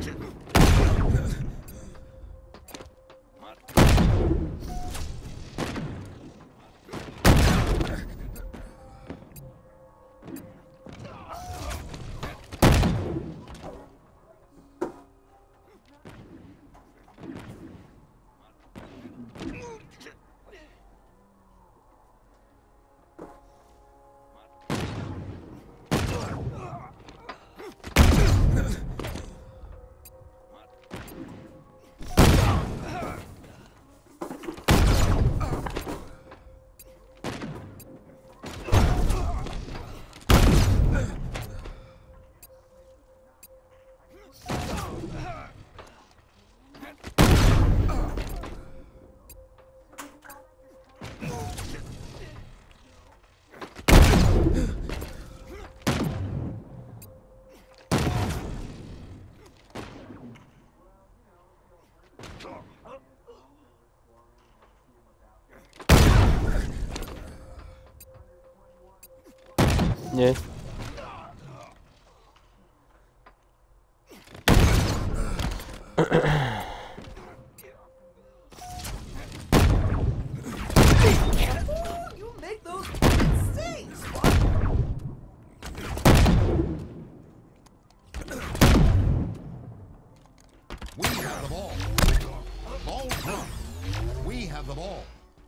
Yeah. You make those mistakes. We have the ball. Ball drop. We have the ball.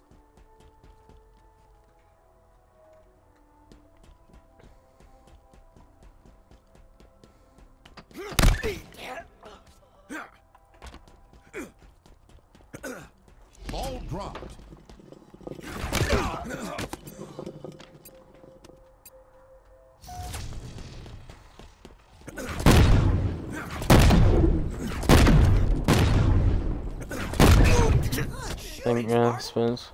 Ball dropped. Think, yeah, spins.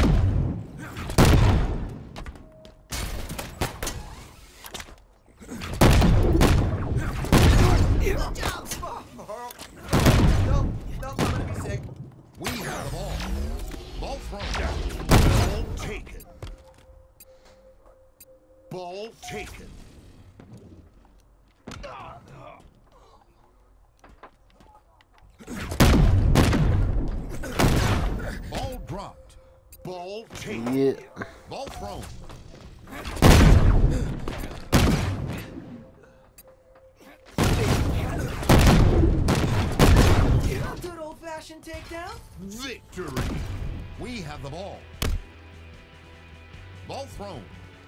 Nope, I'm gonna be sick. We have the ball. Ball thrown. Ball taken. Ball taken. Ball dropped. Ball taken. Yeah. Ball thrown. Good old-fashioned takedown. Victory. We have the ball. Ball thrown.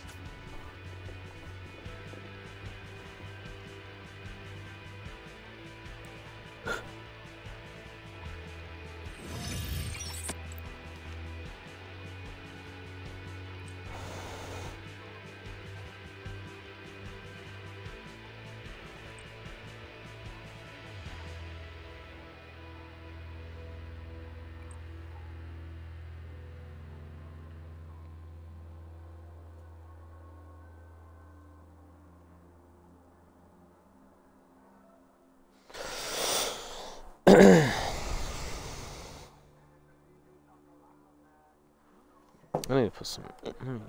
I need to put some. Do something.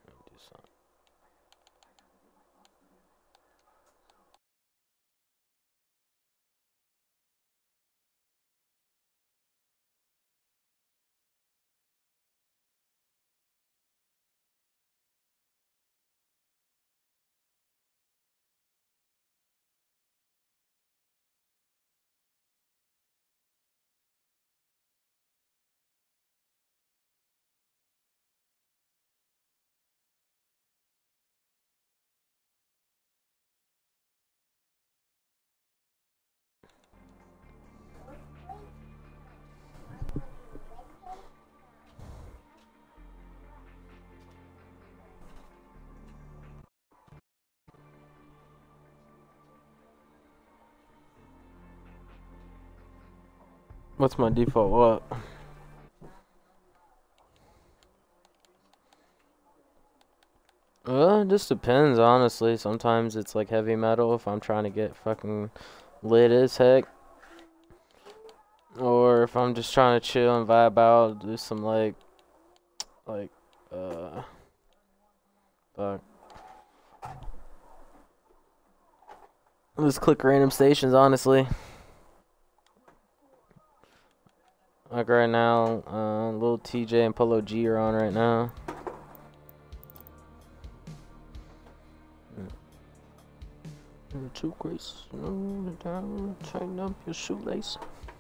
What's my default what? It just depends, honestly. Sometimes it's like heavy metal if I'm trying to get fucking lit as heck. Or if I'm just trying to chill and vibe out, do some fuck. Just click random stations, honestly. Like right now, little TJ and Polo G are on right now. Too crazy. Down, tighten up your shoelace.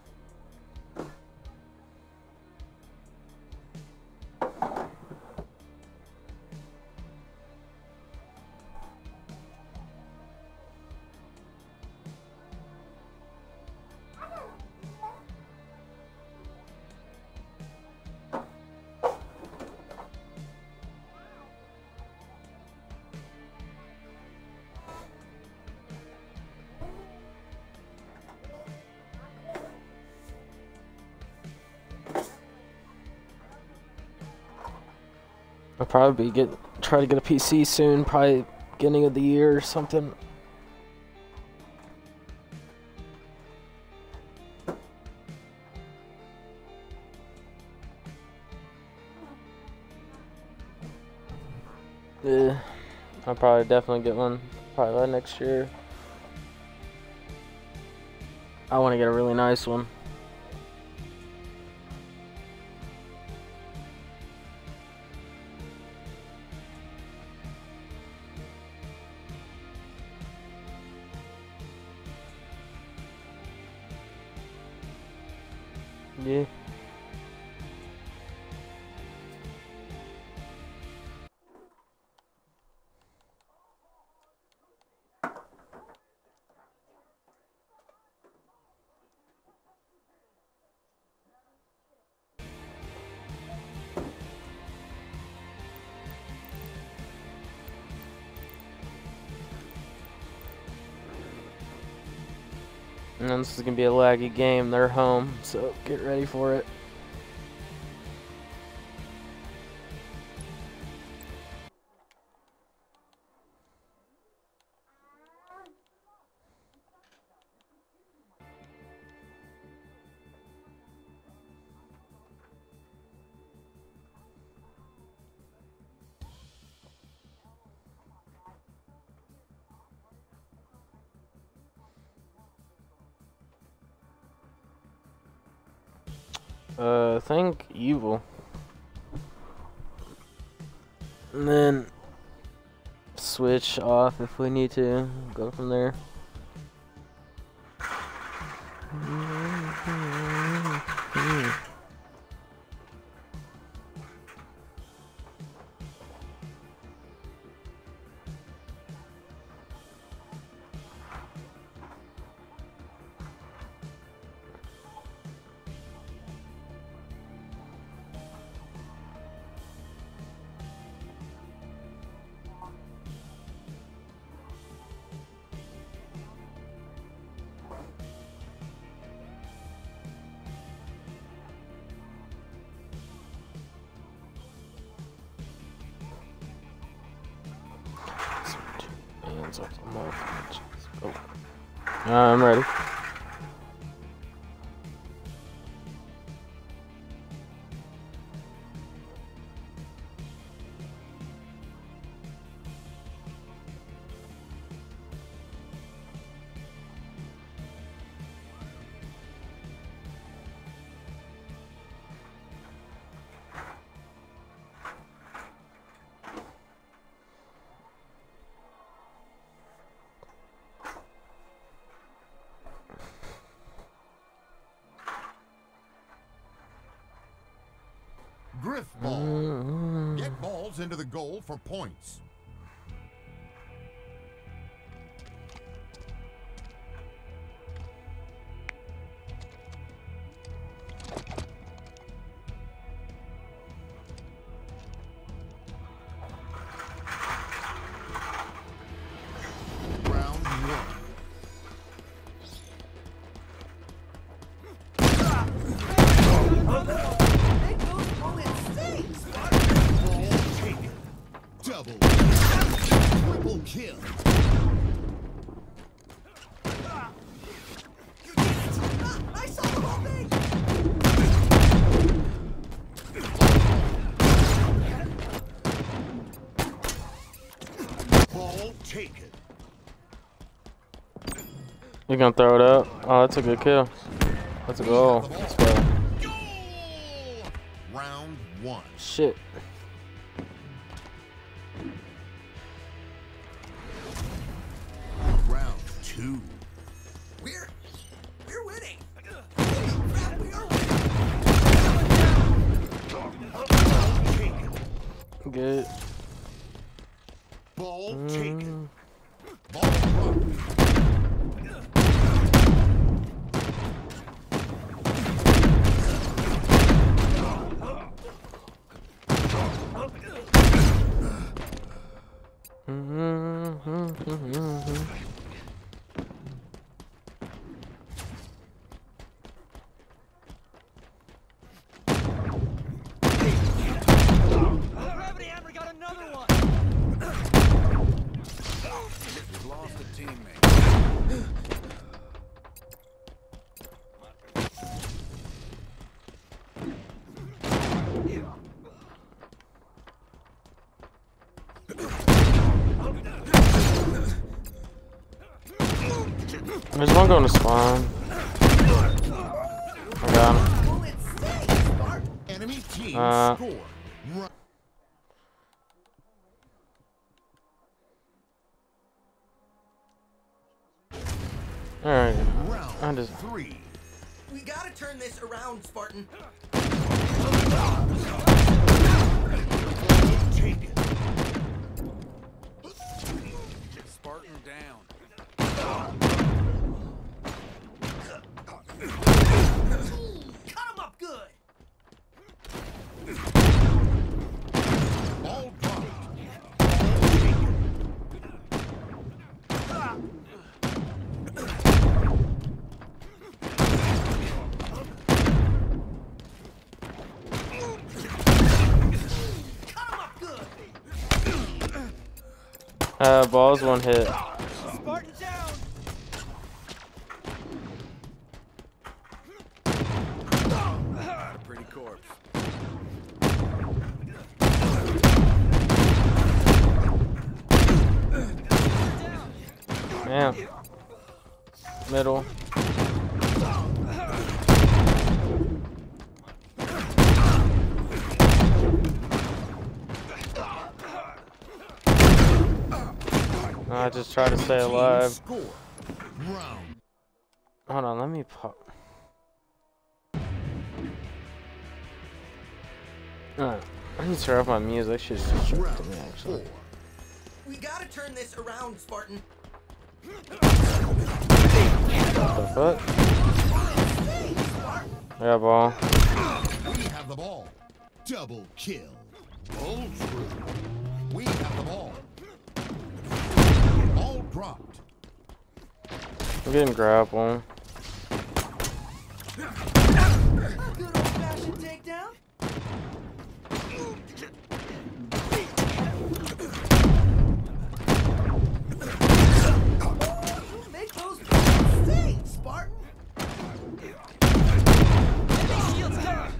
I'll probably try to get a PC soon, probably beginning of the year or something. Yeah, I'll probably definitely get one probably by next year. I want to get a really nice one. Yeah. And then this is gonna be a laggy game. They're home, so get ready for it. I think evil. And then switch off if we need to. Go from there. Oh. I'm ready. Griff ball. Get balls into the goal for points. Round one. Make those bullets sting! Ball taken. Double. Triple kill. I saw the whole thing! Ball taken. You gonna throw it up? Oh, that's a good kill. That's a goal. Let's go. Goal! Round 1. Shit. Round 2. We're winning. Holy crap, we are winning. Good. Ball taken. Ball dropped. Gravity Hammer got another one. We've lost a teammate. There's one going to spawn. I got him. Bullet stinks, Spartan. Enemy team Uh. score. Ru- Alright. I Round just. 3. We gotta turn this around, Spartan. Ball taken. Spartan down. Cut him up good. Ball dropped. Ball taken. Cut him up good. Balls one hit. Spartan down. A pretty corpse. Damn. Middle. I just try to stay Team alive. score. Round. Hold on, let me pop. I need to turn off my music. Shit's distracting Round me, actually. 4. We gotta turn this around, Spartan. What the fuck? Stinks, Spartan. Yeah, ball. We have the ball. Double kill. Bull true. We have the ball. Ball dropped. I'm getting grapple. A good old-fashioned takedown. You make those bullets sting, Spartan. Shield's down.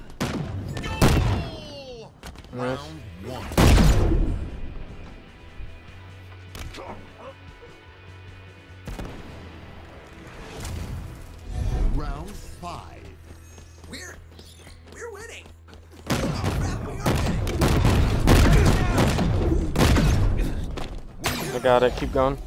Goal! Nice. Round 1. Round 5. We're winning. Crap, we are winning. I got it. Keep going.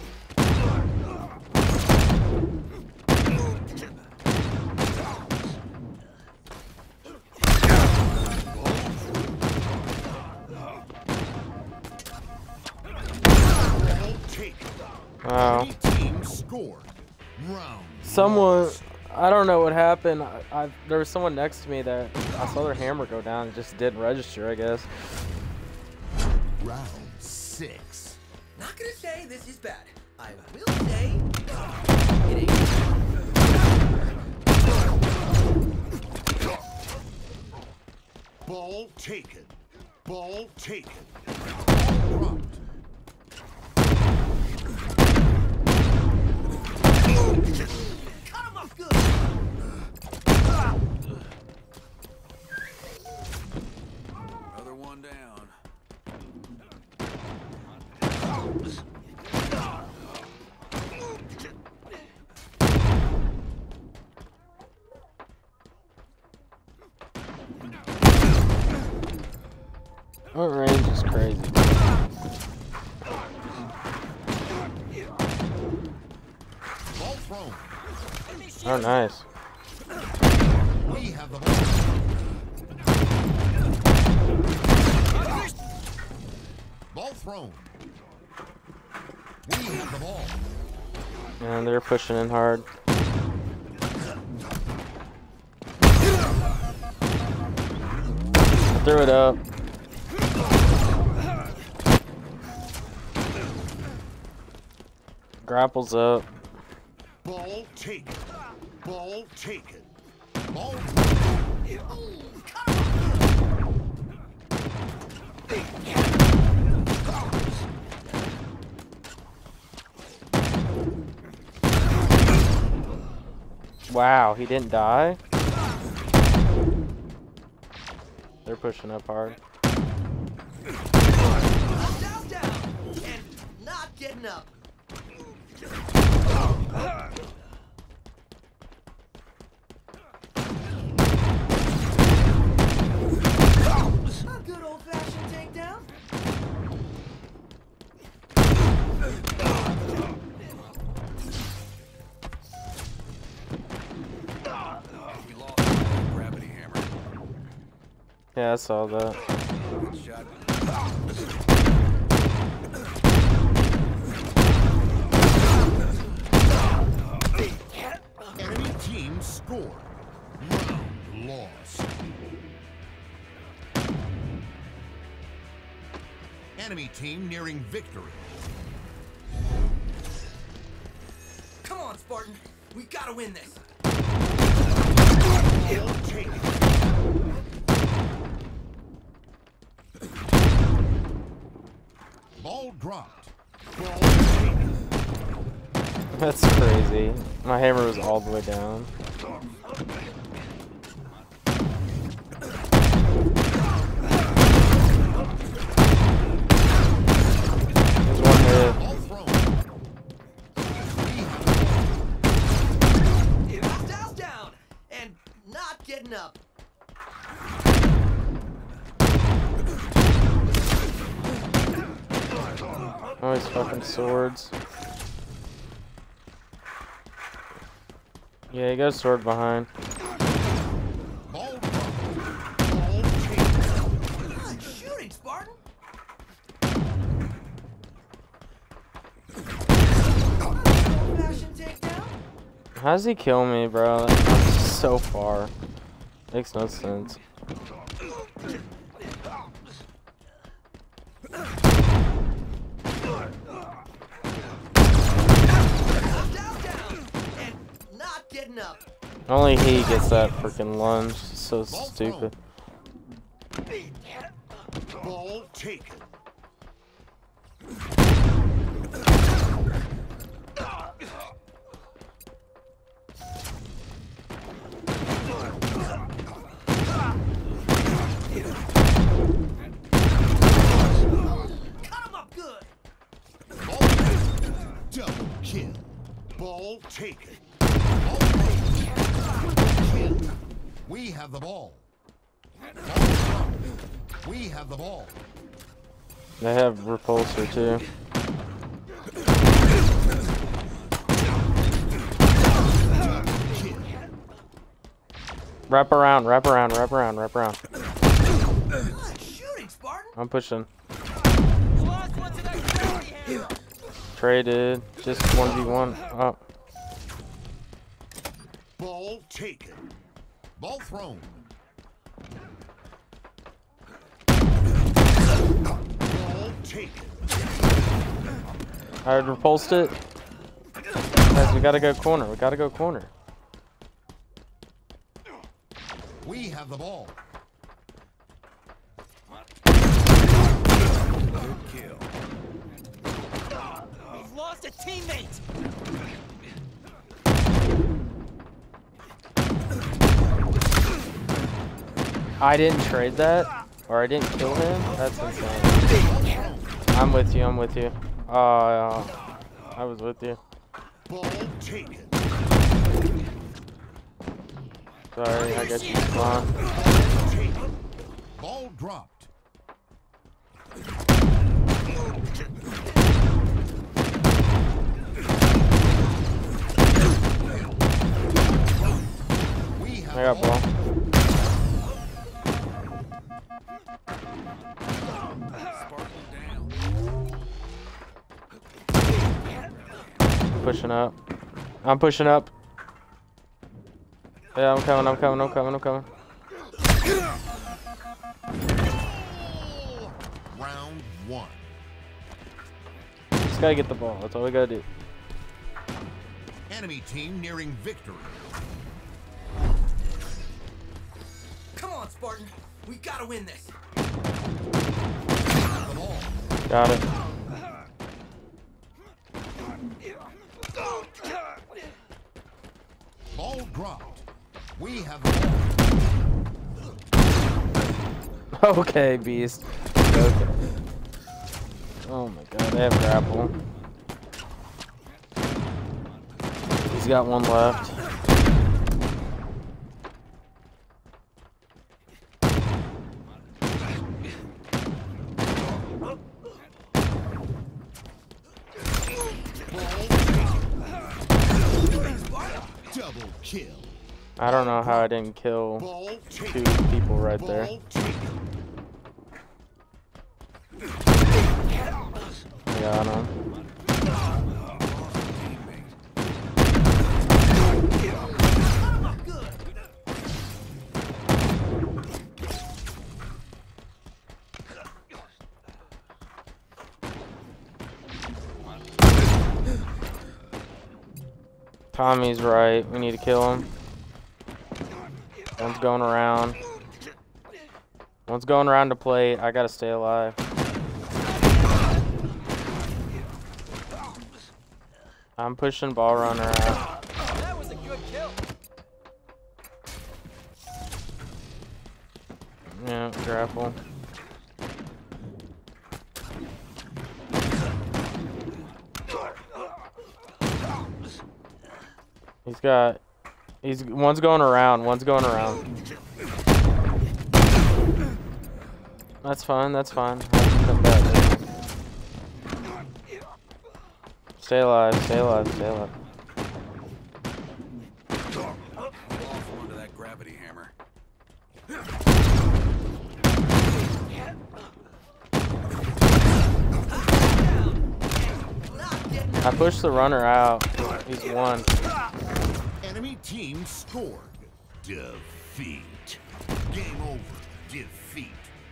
Ball taken. Wow. Enemy team scored. Round. Someone, I don't know what happened. There was someone next to me that I saw their hammer go down and just didn't register, I guess. Round 6. Not gonna say this is bad. I will say it ain't. Ball taken. Ball taken. Ball dropped. Cut him up good. Another one down. thrown. Oh, nice. We have the ball. Ball thrown. We have the ball. And they're pushing in hard. I threw it up. Grapples up. Ball taken. Ball taken. Ball. Wow, he didn't die? They're pushing up hard. Down, and not getting up. A good old-fashioned takedown. We lost the gravity hammer. Yeah, I saw that. Good shot. Enemy team scored. Round lost. Enemy team nearing victory. Come on, Spartan. We gotta win this. Ball taken. Ball dropped. Ball taken. That's crazy. My hammer was all the way down. There's one hit. Ball thrown. Down, and not getting up. Oh, these fucking swords. Yeah, you got a sword behind. Ball dropped. Ball taken. Good shooting, Spartan. Old-fashioned takedown. How does he kill me, bro? That's so far. Makes no sense. Down, and not getting up. Only he gets that freaking lunge. It's so stupid. Ball taken. Cut him up good. Ball taken. Double kill. Ball taken. Ball taken. Kill. We have the ball. Ball dropped. We have the ball. They have repulsor too. Kill. Wrap around, wrap around, wrap around, wrap around. Good shooting, Spartan. I'm pushing. Traded. Just 1v1. Oh. Ball taken. Ball thrown. Ball taken. I repulsed it. Guys, we gotta go corner. We gotta go corner. We have the ball. Good kill. We've lost a teammate. I didn't trade that, or I didn't kill him. That's insane. I'm with you. I'm with you. I was with you. Ball taken. Sorry, I got you spawned. Ball taken. Ball dropped. I got ball. Pushing up. I'm pushing up. Yeah, I'm coming. Round one. Just gotta get the ball. That's all we gotta do. Enemy team nearing victory. Come on, Spartan. We gotta win this. The ball. Got it. Ball dropped. We have the ball. Okay, beast. Okay. Oh my god, they have grapple. He's got one left. Double kill. I don't know how I didn't kill Ball two taken. people right there. Ball taken. Got him. Tommy's right. We need to kill him. One's going around. One's going around the plate. I gotta stay alive. I'm pushing ball runner out. That was a good kill. Yeah, grapple. One's going around. That's fine. I can come back. Stay alive. Off onto that gravity hammer. Knocked I pushed the runner out. He's one. Enemy team scored. Defeat. Game over. Defeat.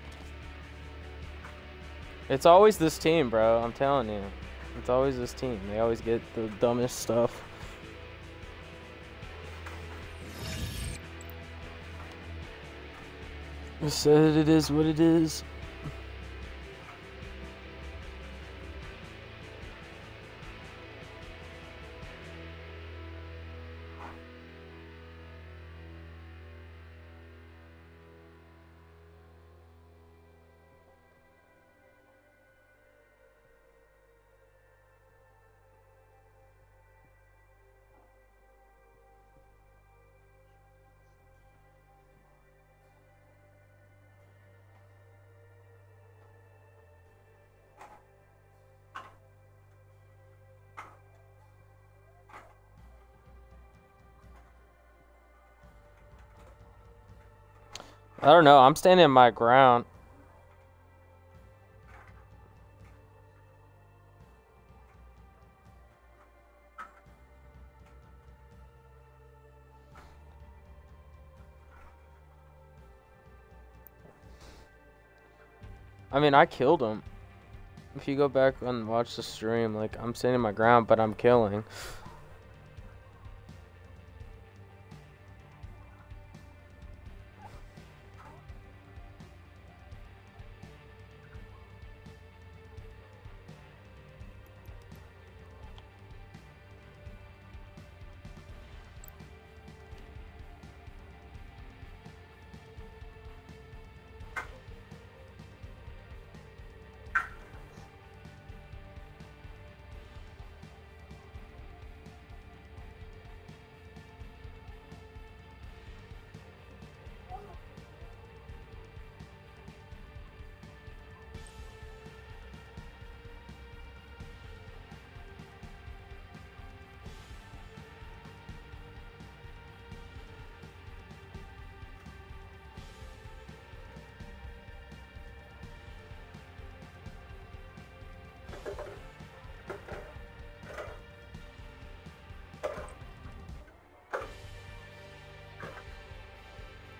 It's always this team, bro. I'm telling you. It's always this team. They always get the dumbest stuff. I said it is what it is. I don't know. I'm standing my ground. I mean, I killed him. If you go back and watch the stream, like, I'm standing my ground, but I'm killing.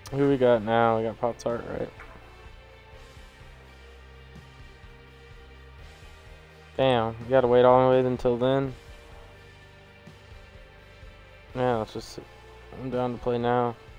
Who we got now? We got Pop Tart, right? Damn, you gotta wait all the way until then. Yeah, let's just. I'm down to play now.